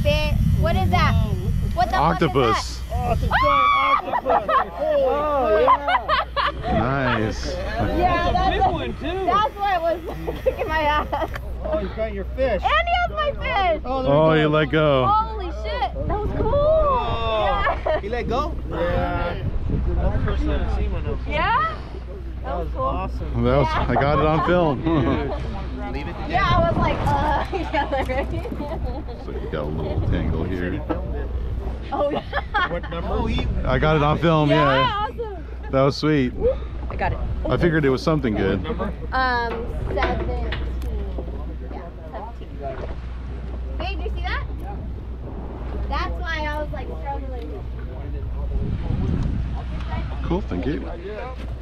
fish. What is that? What the Octopus. fuck Oh, it's a giant octopus. Oh, yeah. Nice. is that? Yeah, That's a big one too. that's what was kicking my ass. Oh, you got your fish. And he has my fish. Oh, you let go. Holy shit, that was cool. Oh. Yeah. He let go? Yeah. That's the first time I've seen one of them. Yeah? That was cool. awesome. That was, I got it on film. Leave it. Yeah, I was like, yeah, ready? So you got a little tangle here. Oh, yeah. What number? Oh, he. I got it on film, yeah. Awesome. That was sweet. I got it. I figured it was something good. 17. Yeah, 17. Hey, do you see that? That's why I was like struggling. Cool, thank you.